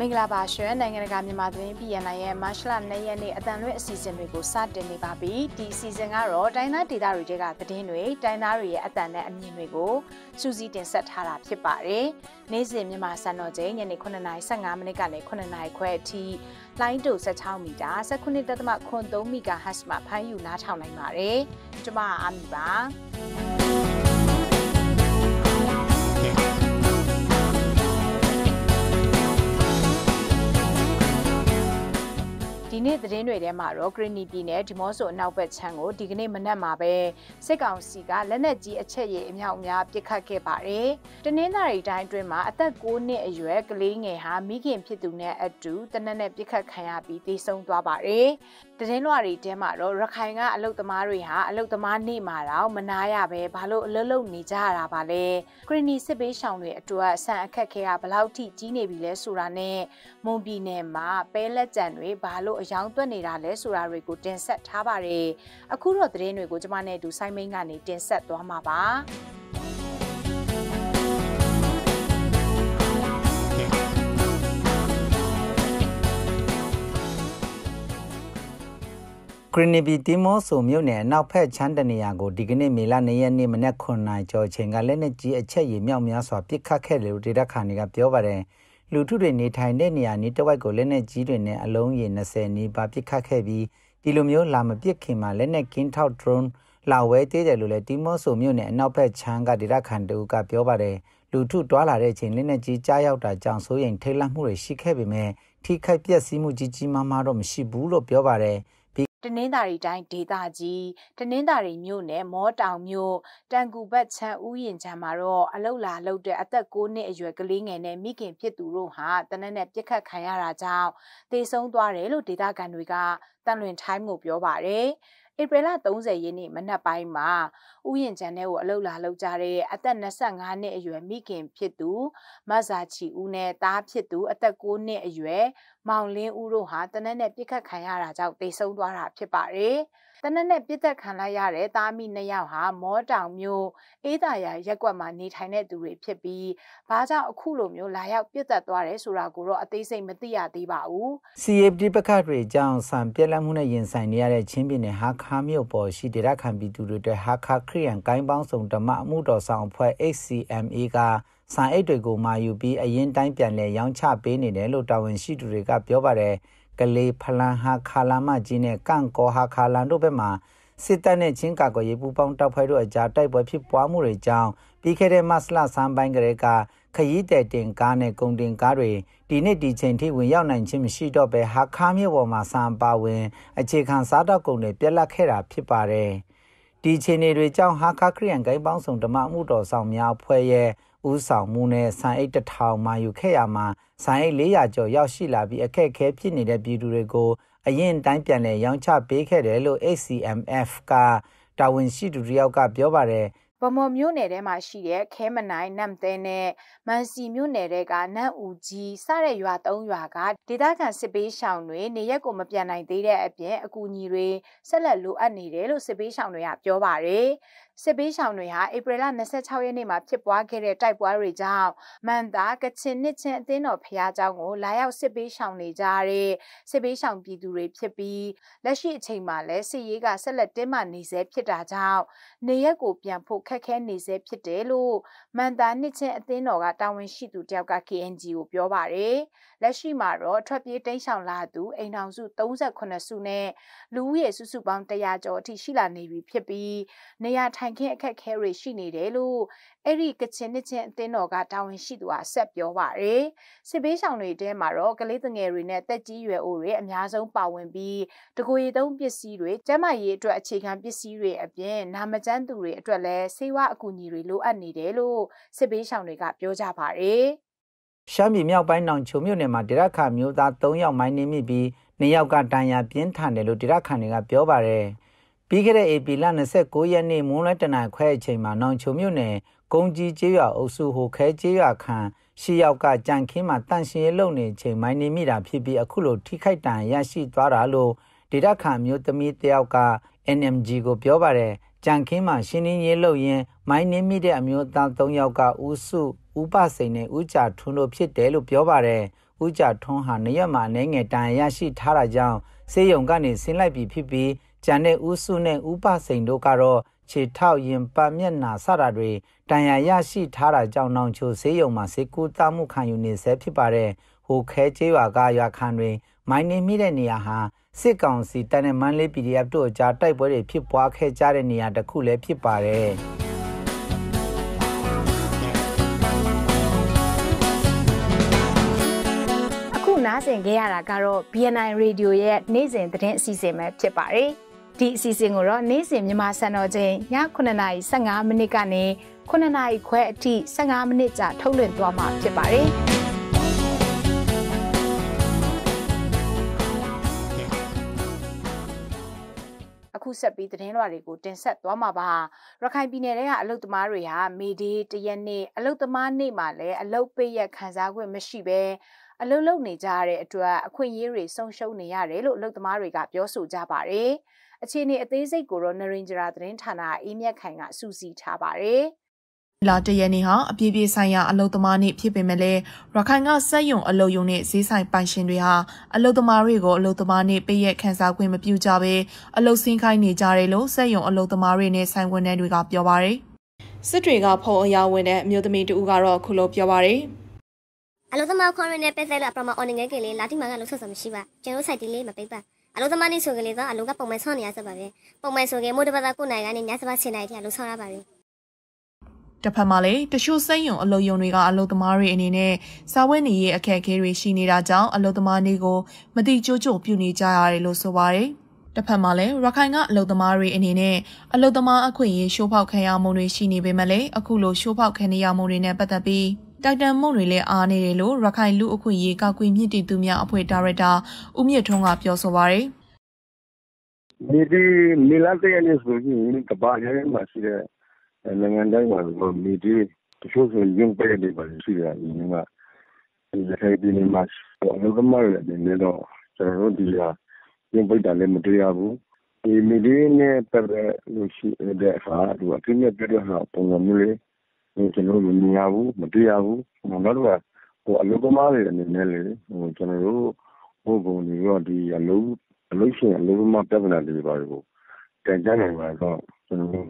င်္ဂလာပါရှင်နိုင်ငံတကာမြန်မာသတင်းပြည်ရနိုင်ရဲ့မတ်လ2ရက်နေ့အတန်လွဲအစီအစဉ်တွေကိုစတင်နေပါပြီဒီအစီအစဉ်ကတော့တိုင်းသားဒေသတွေကသတင်းတွေတိုင်းသားတွေရဲ့အတန်နဲ့အမြင်တွေကိုစူးစီးတင်ဆက်ထားတာဖြစ်ပါတယ်နေ့စဉ်မြန်မာစံတော်ချိန်ညနေ9:15မိနစ်ကနေ9:00ခွဲအထိလိုင်းတူ16မီတာ19.3 MHz မှာဖမ်းယူနားထောင်နိုင်ပါတယ်ကျွန်မအာမီပါဒီနေ့သတင်းတွေထဲမှာတော့ဂရနီပြည်နယ်ဒီမော့ဆိုအနောက်ဘက်ခြမ်းကိုဒီကနေ့မနက်မှာပဲစစ်ကောင်စီကလက်နက်ကြီးအချက်ရည်အမြောက်အများပစ်ခတ်ခဲ့ပါတယ်။တနင်္သာရီတိုင်းအတွင်းမှာအသက်9နှစ်အရွယ်ကလေးငယ်ဟာမိခင်ဖြစ်သူနဲ့အတူတနက်နဲ့ပစ်ခတ်ခံရပြီးသေဆုံးသွားပါတယ်။သတင်းလွှာတွေထဲမှာတော့ရခိုင်ကအလုတ်သမားတွေဟာအလုတ်သမားနေ့မှာတော့မနာရပဲဘာလို့အလုပ်လုပ်နေကြရတာပါလဲ။ဂရနီစစ်ပေးရှောင်တွေအတွက်ဆန်အခက်ခဲကဘလောက်ထိကြီးနေပြီလဲဆိုတာနဲ့မွန်ပြည်နယ်မှာပဲလက်ကျန်တွေဘာလို့ရောင်းသွက်နေတာလဲဆိုတာတွေကိုတင်ဆက်ထားပါတယ်။အခုတော့သတင်းတွေကိုကျွန်မနဲ့အတူဆိုင်းမိန်ကနေတင်ဆက်သွားမှာပါ။ဂရနီပြည်တီမောဆိုမြို့နယ်နောက်ဖက်ချမ်းတနေရာကိုဒီကနေ့မေလ2ရက်နေ့မနက်9:00ကျော်ချိန်ကလက်နက်ကြီးအချက်ရည်မြောက်များစွာပစ်ခတ်ခဲ့တယ်လို့ဒေသခံတွေကပြောပါတယ်။လူထုတွေနေထိုင်တဲ့နေရာနီးတစ်ဝိုက်ကိုလက်နက်ကြီးတွေနဲ့အလုံးရေ20နီးပါးပစ်ခတ်ခဲ့ပြီးဒီလိုမျိုးလာမပစ်ခင်မှာလက်နက်ကင်းထောက် drone လာဝဲသေးတယ်လို့လည်းတီမောဆိုမြို့နယ်အနောက်ဘက်ချမ်းကဒေသခံတို့ကပြောပါတယ်လူထုတွာလာတဲ့အချိန်လက်နက်ကြီးကြားရောက်တာကြောင့်စိုးရိမ်ထိတ်လန့်မှုတွေရှိခဲ့ပေမဲ့ထိခိုက်ပျက်စီးမှုကြီးကြီးမားမားတော့မရှိဘူးလို့ပြောပါတယ်တနင်္သာရီတိုင်းဒေသကြီးတနင်္သာရီမြို့နယ်မောတောင်မြို့တန်ကူဘတ်ချမ်းဥယျာဉ်ချမ်းမှာတော့အလုတ်လာလုတ်တဲ့အသက်9နှစ်အရွယ်ကလေးငယ်နဲ့မိခင်ဖြစ်သူတို့ဟာတနက်နဲ့ပြစ်ခတ်ခံရတာကြောင့်သေဆုံးသွားတယ်လို့ဒေသခံတွေကတန်လွင်ထိုင်းကိုပြောပါတယ်ဧပြီလ30ရက်နေ့မနက်ပိုင်းမှာဥယျာဉ်ချမ်းထဲကိုအလုတ်လာလုတ်ကြတဲ့အသက်25နှစ်အရွယ်မိခင်ဖြစ်သူမဆာချီဦးနဲ့သားဖြစ်သူအသက်9နှစ်အရွယ်မောင်လင်းဦးတို့ဟာတနက်နဲ့ပြစ်ခတ်ခံရတာကြောင့်သေဆုံးသွားတာဖြစ်ပါတယ်။တနက်နဲ့ပြစ်သက်ခံလိုက်ရတဲ့သားမိ2ယောက်ဟာမောတောင်မြို့အေးသာယာရက်ကွက်မှာနေထိုင်တဲ့သူတွေဖြစ်ပြီးဘာကြောင့်အခုလိုမျိုးလာရောက်ပြစ်သက်သွားတယ်ဆိုတာကိုတော့အသေးစိတ်မသိရသေးပါဘူး။ CFD ပခတ်တွေကြောင့်ဆံပြက်လက်မှုနဲ့ရင်ဆိုင်နေရတဲ့ချင်းပြည်နယ်ဟာခါမြို့ပေါ်ရှိဒေသခံပြည်သူတွေအတွက်ဟာခါခရီးရန်ကိုင်းပေါင်းစုံဓမ္မအမှုတော်ဆောင်အဖွဲ့ HCMA ကစာအိတ်တွေကိုမာယူပြီးအရင်တိုင်းပြန်လဲရောင်းချပေးနေတယ်လို့တာဝန်ရှိသူတွေကပြောပါတယ်ကလေးဖလန်ဟာခါလာမကြီးနဲ့ကန့်ကောဟာခါလန်တို့ဘက်မှာစစ်တပ်နဲ့ချင်းကာကွယ်ရေးပူးပေါင်းတပ်ဖွဲ့တို့အကြားတိုက်ပွဲဖြစ်ပွားမှုတွေကြောင့်ပြီးခဲ့တဲ့မတ်လဆန်းပိုင်းကလေးကခရီးတဲ့တင်ကားနဲ့ကုန်တင်ကားတွေဒီနေ့ဒီချိန်ထိဝင်ရောက်နိုင်ခြင်းမရှိတော့ဘဲဟာခါမြို့ပေါ်မှာစံပါဝင်အခြေခံစားတောက်ကုန်တွေပြက်လက်ခဲ့တာဖြစ်ပါတယ်ဒီခြေနေတွေကြောင့်ဟာခါခရီးရန်ဂိမ်းပေါင်းစုံဓမ္မမှုတော်ဆောင်များအဖွဲ့ရဲ့ဦးဆောင်မှုနဲ့စံအိတ်1000မှာယူခဲ့ရမှာစံအိတ်400ကျော်ရောက်ရှိလာပြီးအခက်အခဲဖြစ်နေတဲ့ပြည်သူတွေကိုအရင်တိုင်းပြန်လဲရောင်းချပေးခဲ့တယ်လို့ HCMF ကတာဝန်ရှိသူတယောက်ကပြောပါတယ်ဗမော်မြို့နယ်ထဲမှာရှိတဲ့ခဲမနိုင်နမ်သဲနဲ့မန်စီမြို့နယ်တွေကနန့်ဦးကြီးစတဲ့ရွာ3ရွာကဒေသခံစစ်ပေးရှောင်တွေနေရက်ကိုမပြန်နိုင်သေးတဲ့အပြင်အကူအညီတွေဆက်လက်လိုအပ်နေတယ်လို့စစ်ပေးရှောင်တွေကပြောပါတယ်စစ်ပေးရှောင်တွေဟာဧပြီလ26ရက်နေ့မှာဖြစ်ပွားခဲ့တဲ့တိုက်ပွဲတွေကြောင့်မန်တာကချင်နှစ်ချင်းအသင်းတော်ဖျားเจ้าကိုလာရောက်စစ်ပေးရှောင်နေကြတဲ့စစ်ပေးရှောင်ပြည်သူတွေဖြစ်ပြီးလက်ရှိအချိန်မှာလည်းစစ်ရေးကဆက်လက်တင်းမာနေဆဲဖြစ်တာကြောင့်နေရက်ကိုပြန်ဖို့ခက်ခဲနေဆဲဖြစ်တယ်လို့မန်တာနှစ်ချင်းအသင်းတော်ကတာဝန်ရှိသူတယောက်က KNG ကိုပြောပါတယ်လက်ရှိမှာတော့ထွက်ပြေးတိမ်းရှောင်လာသူအိမ်ထောင်စု38စုနဲ့လူဦးရေစုစုပေါင်း100ကျော်အထိရှိလာနေပြီဖြစ်ပြီးနေရာထိုင်ခင်းအခက်အခဲတွေရှိနေတယ်လို့အဲ့ဒီကချင်နှစ်ချင်းအသင်းတော်ကတာဝန်ရှိသူကဆက်ပြောပါတယ်စစ်ပေးရှောင်တွေတဲမှာတော့ကလေးငယ်တွေနဲ့တက်ကြီးရွယ်အိုတွေအများဆုံးပါဝင်ပြီးတကိုယ်ရည်သုံးပစ္စည်းတွေကျန်းမာရေးအတွက်အခြေခံပစ္စည်းတွေအပြင်နာမကျန်းသူတွေအတွက်လည်းဆေးဝါးအကူအညီတွေလိုအပ်နေတယ်လို့စစ်ပေးရှောင်တွေကပြောကြပါတယ်ရှမ်းပြည်မြောက်ပိုင်းနောင်ချုံမြို့နယ်မှာဒေသခံမျိုးသား3ယောက်မိုင်းနှင်းမိပြီး2ယောက်ကတန်ရာပြင်းထန်တယ်လို့ဒေသခံတွေကပြောပါတယ်ပြီးခဲ့တဲ့ဧပြီလ29ရက်နေ့မွန်းလွဲတနာခွဲအချိန်မှာနောင်ချုံမြို့နယ်ကုန်းကြီးကျေးရွာအုပ်စုဟိုခဲကျေးရွာခန့်10ယောက်ကကြံခင်းမှာတန့်ရှင်းရေးလုပ်နေချိန်မိုင်းနှင်းမိတာဖြစ်ပြီးအခုလိုထိခိုက်ဒဏ်ရာရရှိသွားတာလို့ဒေသခံမျိုးသမီးတယောက်က NMG ကိုပြောပါတယ်ကြံခင်းမှာရှင်းလင်းရေးလုပ်ရင်းမိုင်းနှင်းမိတဲ့အမျိုးသား3ယောက်ကဦးစုဦးပစိန်နဲ့ဦးကြာထွန်းတို့ဖြစ်တယ်လို့ပြောပါတယ်ဦးကြထွန်းဟာနေရက်မှာအနေငယ်တန်ရရှိထားတာကြောင့်စေယုံကနေဆင်းလိုက်ပြီးဖြစ်ပြီးကျန်တဲ့ဦးစုနဲ့ဦးပစိန်တို့ကတော့ခြေထောက်ရင်ပတ်မျက်နှာစတာတွေတန်ရရှိထားတာကြောင့်နောင်ချိုစေယုံမှာစေကူတာမှုခံယူနေဆဲဖြစ်ပါတယ်ဟိုခဲကျေးရွာကရွာခံတွေမိုင်းနေမိတဲ့နေရာဟာစစ်ကောင်စီတပ်နဲ့မန်လေး PDF တို့အကြားတိုက်ပွဲတွေဖြစ်ပွားခဲ့ကြတဲ့နေရာတစ်ခုလည်းဖြစ်ပါတယ်နားဆင်ခဲ့ရတာကတော့ BNI Radio ရဲ့နေ့စဉ်သတင်းအစီအစဉ်ပဲဖြစ်ပါတယ်။ဒီအစီအစဉ်ကိုတော့နေ့စဉ်မြန်မာစံတော်ချိန်ည9:15မိနစ်ကနေ9:00ခွဲအထိ15မိနစ်ကြာထုတ်လွှင့်သွားမှာဖြစ်ပါတယ်။အခုဆက်ပြီးသတင်းလွှာတွေကိုတင်ဆက်သွားမှာပါ။ရခိုင်ပြည်နယ်ကအလုတ်သမားတွေဟာမေဒေးတရက်နေ့အလုတ်သမားနေ့မှာလည်းအလုတ်ပိတ်ရက်ခံစား권မရှိဘဲအလုံးလုံးနေကြရတဲ့အတွက်အခွင့်အရေးတွေဆုံးရှုံးနေရတယ်လို့အလုပ်သမားတွေကပြောဆိုကြပါတယ်။အခြေအနေအသေးစိတ်ကိုတော့နရင်ဂျရာသတင်းဌာနအေးမြတ်ခိုင်ကစူးစီးထားပါတယ်။လာတရနေ့ဟာအပြည့်ပြည့်ဆိုင်ရာအလုပ်သမားနေ့ဖြစ်ပေမဲ့လည်းရခိုင်ကစက်ယုံအလုပ်ယုံနဲ့ဈေးဆိုင်ပိုင်ရှင်တွေဟာအလုပ်သမားတွေကိုအလုပ်သမားနေ့ပိတ်ရက်ခန်းစား권မပြုကြဘဲအလုပ်ဆင်းခိုင်းနေကြတယ်လို့စက်ယုံအလုပ်သမားတွေနဲ့ဆိုင်ဝန်ထမ်းတွေကပြောပါတယ်။စစ်တွေကဖုံအရာဝင်တဲ့အမျိုးသမီးတူကတော့ခုလိုပြောပါတယ်။အလုသမားခွန်ရင်းနဲ့ပတ်သက်လို့အပရမအော်နေငယ်ကလေးလာတိမာကလို့ဆက်ဆံမရှိပါကျွန်တော်ဆိုင်တီလေးမပိတ်ပါအလုသမားနေ့ဆိုကလေးတော့အလုကပုံမှန်ဆောင်းနေရစပါပဲပုံမှန်ဆိုကမိုးတပတ်ကိုနိုင်ကနေညစပါဆင်နိုင်တဲ့အလုဆောင်းရပါပြီတစ်ဖက်မှာလည်းတချို့စိတ်ယုံအလုယုံတွေကအလုသမားတွေအနေနဲ့စာဝတ်နေရေးအခက်အခဲတွေရှိနေတာကြောင့်အလုသမားနေ့ကိုမတိကျကျပြုနေကြရတယ်လို့ဆိုပါတယ်တစ်ဖက်မှာလည်းရခိုင်ကအလုသမားတွေအနေနဲ့အလုသမားအခွင့်အရေးရှိုးဖောက်ခံရမှုတွေရှိနေပေမဲ့လည်းအခုလိုရှိုးဖောက်ခံရမှုတွေနဲ့ပတ်သက်ပြီးတိုက်တန်မှုတွေလည်းအားနေတယ်လို့ရခိုင်လူအခွင့်အရေးကောက်ကွင်းမြင့်တည်သူများအဖွဲ့ဒါရိုက်တာဦးမြင့်ထွန်းကပြောဆိုပါရယ်ဒီမီလာတဲ့အနေဆိုရင်ကဘာရဲမှာရှိတဲ့နိုင်ငံတိုင်းမှာမီဒီတချို့ဆိုရင်ပြည့်တယ်ပါရှိတယ်ဒီမှာဒီခိုင်ဒီမှာအလုပ်သမားတွေအနေနဲ့တော့ကျွန်တော်တို့ဒီဟာရင်ပိတ်တာလည်းမတရားဘူးဒီမီဒီနဲ့ပတ်သက်လို့ရှိတဲ့အခါသူအပြည့်နဲ့ပြည့်တဲ့ပုံစံမျိုးလေးကျွန်တော်တို့မမြင်ရဘူးမတွေ့ရဘူးနောက်တော့အလုပ်သမားတွေအနေနဲ့လေကျွန်တော်တို့ဘုံဘုံတွေရောဒီအလုပ်ရှင်အလုပ်သမားပြဿနာတွေပါကိုတင်ကြနိုင်ပါတော့ကျွန်တော်တို့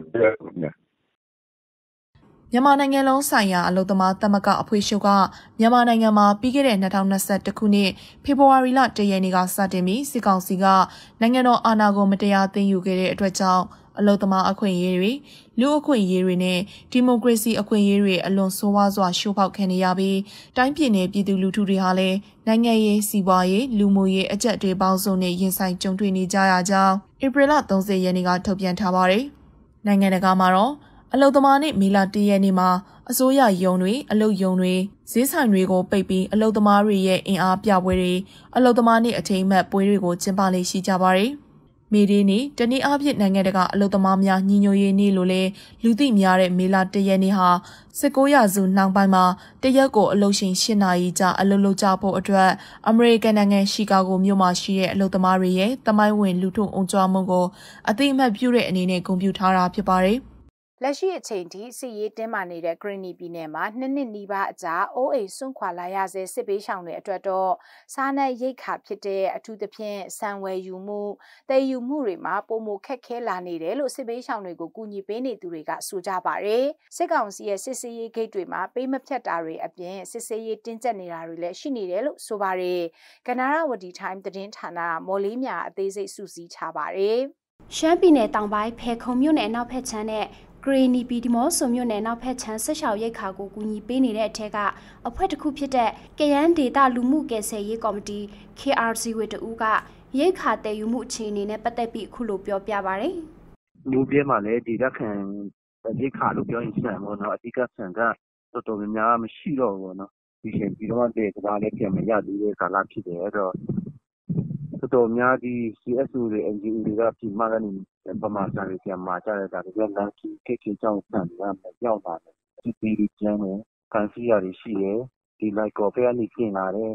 မြန်မာနိုင်ငံလုံးဆိုင်ရာအလုပ်သမားသမဂ္ဂအဖွဲ့ချုပ်ကမြန်မာနိုင်ငံမှာပြီးခဲ့တဲ့2021ခုနှစ်ဖေဖော်ဝါရီလ1ရက်နေ့ကစတင်ပြီးစစ်ကောင်စီကနိုင်ငံတော်အာဏာကိုမတရားသိမ်းယူခဲ့တဲ့အတွက်ကြောင့်အလုပ်သမားအခွင့်အရေးတွေလူအခွင့်အရေးတွေနဲ့ဒီမိုကရေစီအခွင့်အရေးတွေအလွန်ဆိုးဝါးစွာရှိုးဖောက်ခံနေရပြီးတိုင်းပြည်နယ်ပြည်သူလူထုတွေဟာလည်းနိုင်ငံရေးစီးပွားရေးလူမှုရေးအကျပ်တွေပေါင်းစုံနဲ့ရင်ဆိုင်ကြုံတွေ့နေကြရကြောင်းဧပြီလ30ရက်နေ့ကထုတ်ပြန်ထားပါတယ်။နိုင်ငံတကာမှာတော့အလုသမားနေ့မေလ1ရက်နေ့မှာအစိုးရယုံတွေအလုယုံတွေဈေးဆိုင်တွေကိုပိတ်ပြီးအလုသမားတွေရဲ့အင်အားပြပွဲတွေအလုသမားနေ့အထိမ်းအမှတ်ပွဲတွေကိုကျင်းပလေ့ရှိကြပါတယ်။မေဒီနေ့တနေ့အပြည့်နိုင်ငံတကာအလုသမားများညီညွတ်ရေးနေ့လို့လဲလူသိများတဲ့မေလ1ရက်နေ့ဟာ19ရာစုနှောင်းပိုင်းမှာတရက်ကိုအလုရှင်8နာရီကြာအလုလုပ်ကြဖို့အတွက်အမေရိကန်နိုင်ငံရှီကာဂိုမြို့မှာရှိတဲ့အလုသမားတွေရဲ့တမိုင်းဝင်လူထုအုံကြွမှုကိုအသိအမှတ်ပြုတဲ့အနေနဲ့ဂုဏ်ပြုထားတာဖြစ်ပါတယ်။လက်ရှိအချိန်ထိစစ်ရေးတင်းမာနေတဲ့ဂရနီပြည်နယ်မှာ2နှစ်နီးပါးအကြာအိုးအိမ်စွန့်ခွာလာရဆဲစစ်ပေးရှောင်တွေအတွက်တော့စားနပ်ရိက္ခာဖြစ်တဲ့အထူးသဖြင့်ဆန်ဝယ်ယူမှုတည်ယူမှုတွေမှာပုံမခက်ခဲလာနေတယ်လို့စစ်ပေးရှောင်တွေကိုကူညီပေးနေသူတွေကဆိုကြပါတယ်စစ်ကောင်စီရဲ့စစ်ဆေးရေးဂိတ်တွေမှာပေးမဖြတ်တာတွေအပြင်စစ်ဆေးရေးတင်းကျပ်နေတာတွေလည်းရှိနေတယ်လို့ဆိုပါတယ်ကနရာဝတီ time သတင်းဌာနမော်လေးမြအသေးစိတ်စုစည်းထားပါတယ်ရှမ်းပြည်နယ်တောင်ပိုင်းဖဲခုံမြို့နယ်အနောက်ဘက်ခြမ်းနဲ့ဂရီနီပီဒီမော့ဆိုမြို့နယ်နောက်ဖက်ချမ်းဆက်လျှောက်ရိတ်ခါကိုကူညီပေးနေတဲ့အထက်ကအဖွဲ့တစ်ခုဖြစ်တဲ့ကရန်ဒေတာလူမှုကယ်ဆယ်ရေးကော်မတီ KRC ဝေတူကရိတ်ခါတည်ယူမှုအခြေအနေနဲ့ပတ်သက်ပြီးအခုလိုပြောပြပါရယ်။လူပြဲမှာလည်းဒီလက်ခံရိတ်ခါလို့ပြောရင်ဆန်ပေါ့နော်အဓိကဆန်ကတော်တော်များများမရှိတော့ဘူးပေါ့နော်ဒီချိန်ပြီးတော့တဲ့ကလည်းပြန်မရသေးတဲ့ကာလဖြစ်တယ်အဲ့တော့တော်တော်များဒီ CSO တွေ NGO တွေကပြည်မကနေပမာစာတွေပြန်มาကြတဲ့ဒါတွေလမ်းကြီးကိတ်ကြောင်းဆန်ရမယ်ရောက်လာတယ်ဒီပြည်ကျန်းတယ်ကန်စီရတွေရှိတယ်ဒီလိုက်ကော်ဖဲကနေပြင်လာတယ်က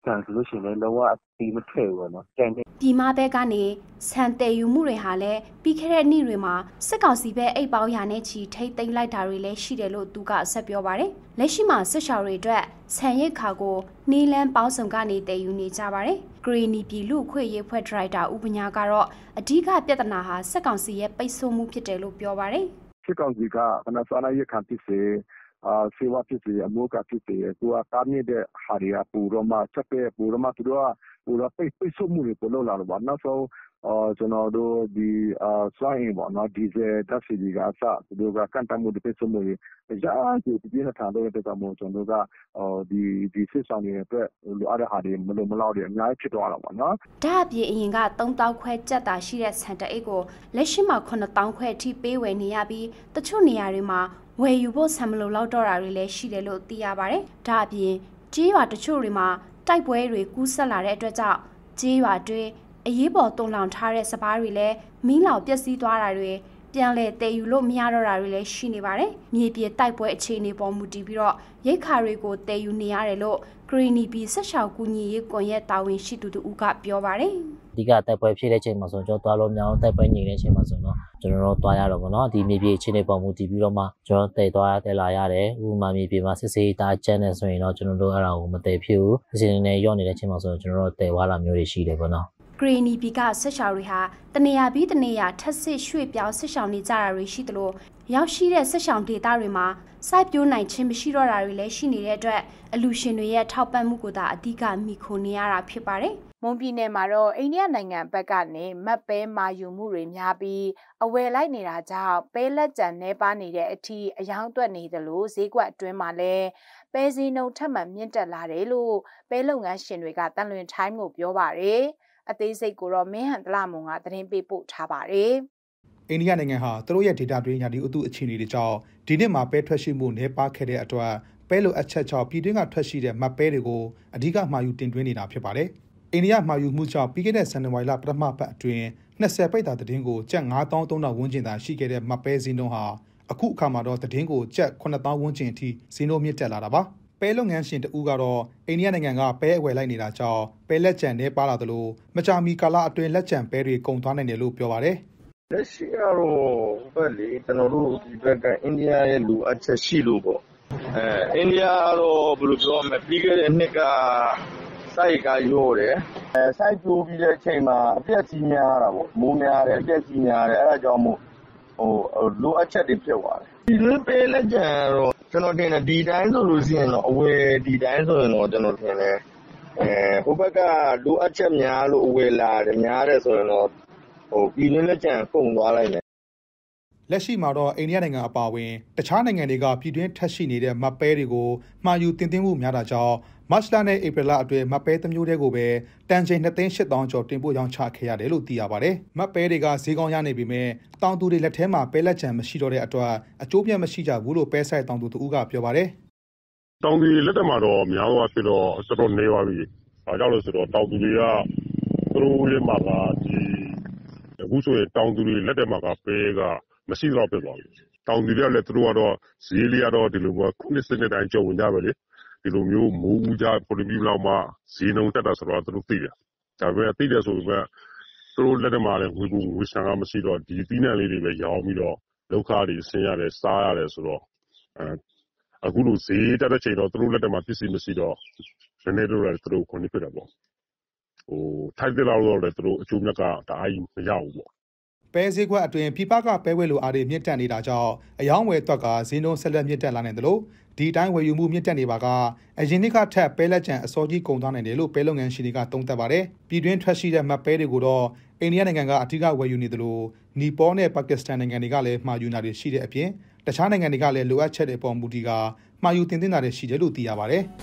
န်ဆိုလို့ရှိရင်လည်းလောကဒီမထည့်ဘူးနော်ကြံနေပြည်မဘက်ကနေဆန်တယ်ယူမှုတွေဟာလည်းပြီးခဲ့တဲ့နေ့တွေမှာစစ်ကောင်စီဘက်အိတ်ပေါင်းရာနဲ့ချီထိတ်သိမ်းလိုက်တာတွေလည်းရှိတယ်လို့သူကဆက်ပြောပါတယ်။လက်ရှိမှာစစ်ရှောင်တွေအတွက်ဆန်ရိတ်ခါကိုနီလန်းပေါင်းစုံကနေတည်ယူနေကြပါတယ်။ဂရီနီပြည်လူခွေရေးဖွဲ့ဒရိုက်တာဦးပညာကတော့အဓိကပြဿနာဟာစစ်ကောင်စီရဲ့ပိတ်ဆို့မှုဖြစ်တယ်လို့ပြောပါတယ်။စစ်ကောင်စီကခဏစားလိုက်ရခံဖြစ်စေစေဝါဖြစ်စေအမိုးကဖြစ်စေသူကတားမြစ်တဲ့ဟာတွေကပူတော့မှချက်ပဲပူတော့မှသူတို့ကပူတော့ပိတ်ဆို့မှုတွေပို့လို့လာတော့ဗောနောက်ဆုံးကျွန်တော်တို့ဒီစွမ်းအင်ပေါ့နော်ဒီဇယ်ဓာတ်ဆီတွေကစသူတို့ကကန်တမှုတွေပိတ်ဆို့မှုတွေရာကျပြင်းထန်တဲ့အတွက်ကြောင့်မို့ကျွန်တော်တို့ကဒီစစ်ဆောင်တွေအတွက်လိုအပ်တဲ့ဟာတွေမလောက်တွေအများကြီးဖြစ်သွားတာပေါ့နော်ဒါအပြင်အရင်က3000ခွဲကြက်တာရှိတဲ့ဆန်တအိတ်ကိုလက်ရှိမှာ9000ခွဲအထိပေးဝယ်နေရပြီးတချို့နေရာတွေမှာဝယ်ယူဖို့ဆံမလို့လောက်တော့တာတွေလည်းရှိတယ်လို့သိရပါတယ်။ဒါအပြင်ကြေးရွာတချို့တွေမှာတိုက်ပွဲတွေကူးဆက်လာတဲ့အတွက်ကြောင့်ကြေးရွာတွေအရေးပေါ်တုံလောင်ထားတဲ့စပားတွေလည်းမီးလောင်ပျက်စီးသွားတာတွေပြန်လည်တည်ယူလို့မရတော့တာတွေလည်းရှိနေပါတယ်။မြေပြင်တိုက်ပွဲအခြေအနေပေါ်မူတည်ပြီးတော့ရိတ်ခါတွေကိုတည်ယူနေရတယ်လို့ဂရီနီဘီဆက်ရှောက်ကူညီရေးကွန်ရက်တာဝန်ရှိသူတို့ကပြောပါတယ်။အဓိကတိုက်ပွဲဖြစ်တဲ့အချိန်မှာဆိုကျွန်တော်သွားလို့မရအောင်တိုက်ပွဲညင်တဲ့အချိန်မှာဆိုတော့ကျွန်တော်တို့သွားရတော့ဗောနော်ဒီမြေပြင်အခြေအနေပေါ်မူတည်ပြီးတော့မှကျွန်တော်တည်သွားတယ်လာရတယ်ဥပမာမြေပြင်မှာစစ်စေးတာကျန်းနေဆိုရင်တော့ကျွန်တော်တို့အဲ့ဒါကိုမတည်ဖြစ်ဘူးအစဉ်နဲ့ရော့နေတဲ့အချိန်မှာဆိုကျွန်တော်တို့တည်သွားတာမျိုးတွေရှိတယ်ဗောနော်ဂရီနီဘီကဆက်ရှောင်တွေဟာတနေရာပြီးတနေရာထက်စစ်ရွှေ့ပြောင်းဆက်ရှောင်နေကြတာတွေရှိသလိုရောက်ရှိတဲ့ဆက်ရှောင်ဒေသတွေမှာစိုက်ပျိုးနိုင်ခြင်းမရှိတော့တာတွေလည်းရှိနေတဲ့အတွက်အလူရှင်တွေရဲ့ထောက်ပံ့မှုကိုသာအဓိကမိခိုနေရတာဖြစ်ပါတယ်။မွန်ပြည်နယ်မှာတော့အိန္ဒိယနိုင်ငံဘက်ကနေမတ်ပဲမာယူမှုတွေများပြီးအဝယ်လိုက်နေတာကြောင့်ပဲလက်ကြံနေပါနေတဲ့အထိအယောင်သွက်နေသလိုဈေးကွက်အတွင်းမှာလည်းပဲစည်းနှုန်းထပ်မံမြင့်တက်လာတယ်လို့ပဲလုပ်ငန်းရှင်တွေကတန်လွင်ထိုင်းကိုပြောပါတယ်။အသေးစိတ်ကိုတော့မင်းဟန်တလမွန်ကသတင်းပေးပို့ထားပါတယ်။အိန္ဒိယနိုင်ငံဟာသူတို့ရဲ့ဒေတာတွင်းရာသီဥတုအခြေအနေတွေကြောင့်ဒီနှစ်မှာပဲထွက်ရှိမှုနှဲပါခဲ့တဲ့အတွက်ပဲလိုအပ်ချက်ကြောင့်ပြည်တွင်းကထွက်ရှိတဲ့မတ်ပဲတွေကိုအဓိကမှာယူတင်သွင်းနေတာဖြစ်ပါတယ်။အိန္ဒိယမှာယူမှုကြောင့်ပြီးခဲ့တဲ့ဇန်နဝါရီလပထမပတ်အတွင်း20ပိတ်တာသတင်းကိုကျပ်9300ဝန်းကျင်သာရှိခဲ့တဲ့မတ်ပဲဈေးနှုန်းဟာအခုအခါမှာတော့သတင်းကိုကျပ်9000ဝန်းကျင်အထိဈေးနှုန်းမြင့်တက်လာတာပါ။ပဲလုပ်ငန်းရှင်တဦးကတော့အိန္ဒိယနိုင်ငံကပဲအဝယ်လိုက်နေတာကြောင့်ပဲလက်ကျန်နှဲပါလာသလိုမကြာမီကာလအတွင်းလက်ကျန်ပဲတွေကုန်သွားနိုင်တယ်လို့ပြောပါတယ်။လက်ရှိကတော့ဘယ်လေကျွန်တော်တို့ဒီဘက်ကအိန္ဒိယရဲ့လူအချက်ရှိလို့ပေါ့အိန္ဒိယကတော့ဘယ်လိုပြောမလဲပြီးခဲ့တဲ့နှစ်ကစိုက်ကရော့တယ်စိုက်ပြိုးပြီးတဲ့အချိန်မှာအပြက်ကြီးများတာပေါ့မိုးများတယ်အပြက်ကြီးများတယ်အဲ့ဒါကြောင့်မို့လိုအပ်ချက်တွေဖြစ်သွားတယ်ဒီလိုပဲလက်ကျန်တော့ကျွန်တော်တင်တယ်ဒီတိုင်းဆိုလို့ရှိရင်တော့အဝယ်ဒီတိုင်းဆိုရင်တော့ကျွန်တော်တင်တယ်ဟိုဘက်ကလိုအပ်ချက်များလို့အဝယ်လာတယ်များတယ်ဆိုရင်တော့ပြည်တွင်းလက်ကျန်ကုန်သွားလိုက်တယ်လက်ရှိမှာတော့အိန္ဒိယနိုင်ငံအပါအဝင်တခြားနိုင်ငံတွေကပြည်တွင်းထက်ရှိနေတဲ့မတ်ပဲတွေကိုမှာယူတင်သွင်းမှုများတာကြောင့်မတ်လနဲ့ဧပြီလအတွင်းမတ်ပဲတစ်မျိုးတည်းကိုပဲတန်ချိန်2,800,000ကျော်တင်ပို့ရောင်းချခဲ့ရတယ်လို့သိရပါတယ်။မတ်ပဲတွေကဈေးကောင်းရနေပေမဲ့တောင်သူတွေလက်ထဲမှာပဲလက်ချံမရှိတော့တဲ့အတွက်အကျိုးပြတ်မရှိကြဘူးလို့ပဲဆိုင်တောင်သူတို့ကပြောပါတယ်။တောင်သူလက်ထက်မှာတော့များသွားဖြစ်တော့တော်တော်နေပါပြီ။ဘာကြောင့်လဲဆိုတော့တောင်သူတွေကသူတို့ရဲ့မှာကဒီအခုဆိုရင်တောင်သူတွေလက်ထက်မှာကပဲကမရှိတော့ဖြစ်သွားပြီ။တောင်သူတွေကလည်းသူတို့ကတော့ဈေးလေးကတော့ဒီလိုမျိုးခုနှစ်စနစ်တိုင်းကြုံဝင်ကြပဲလေ။ဒီလိုမျိုးမိုးဦးကြပေါ်ပြီးလောက်မှဈေးနှုန်းတက်တာဆိုတော့သူတို့သိတယ်။ဒါပေမဲ့သိတယ်ဆိုပေမဲ့သူတို့လက်ထက်မှာလည်းငွေဆန်ကမရှိတော့ဒီသီးနှံလေးတွေပဲရောင်းပြီးတော့လောက်ခါတွေဆင်းရတယ်စားရတယ်ဆိုတော့အခုလိုဈေးတက်တဲ့ချိန်တော့သူတို့လက်ထက်မှာပစ္စည်းမရှိတော့နည်းနည်းတော့လည်းသူတို့ခွန်နေဖြစ်တာပေါ့။ထိုက်တဲ့လောက်တော့လည်းသူတို့အကျိုးမြတ်ကတအားကြီးမရဘူးပေါ့။ပဲဈေးကွက်အတွင်းပြပကပဲဝဲလိုအားတွေမြင့်တက်နေတာကြောင့်အယောင်းဝယ်သွက်ကဈေးနှုန်းဆက်လက်မြင့်တက်လာနိုင်တယ်လို့ဒီတိုင်းဝယ်ယူမှုမြင့်တက်နေပါကအရင်နှစ်ကထက်ပဲလက်ကျန်အစောကြီးကုန်သွားနိုင်တယ်လို့ပဲလုပ်ငန်းရှင်တွေကသုံးသပ်ပါတယ်။ပြည်တွင်းထွက်ရှိတဲ့မတ်ပဲတွေကိုတော့အိန္ဒိယနိုင်ငံကအထူးဝယ်ယူနေတယ်လို့နီပေါနဲ့ပါကစ္စတန်နိုင်ငံတွေကလည်းမှာယူနေတာတွေရှိတဲ့အပြင်တခြားနိုင်ငံတွေကလည်းလိုအပ်ချက်တွေပေါ်မူတည်ကမှာယူတင်သွင်းတာတွေရှိတယ်လို့သိရပါတယ်။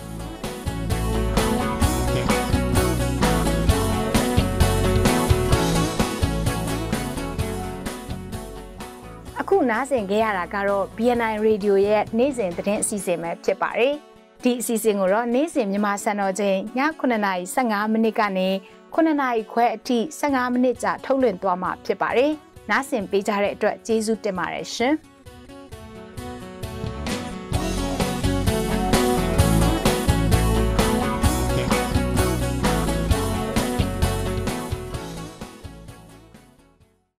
အခုနားဆင်ခဲ့ရတာကတော့ BNI Radio ရဲ့နေ့စဉ်သတင်းအစီအစဉ်ပဲဖြစ်ပါတယ်။ဒီအစီအစဉ်ကိုတော့နေ့စဉ်မြန်မာစံတော်ချိန်ည9:15မိနစ်ကနေ9:00ခွဲအထိ15မိနစ်ကြာထုတ်လွှင့်သွားမှာဖြစ်ပါတယ်။နားဆင်ပေးကြတဲ့အတွက်ကျေးဇူးတင်ပါတယ်ရှင်။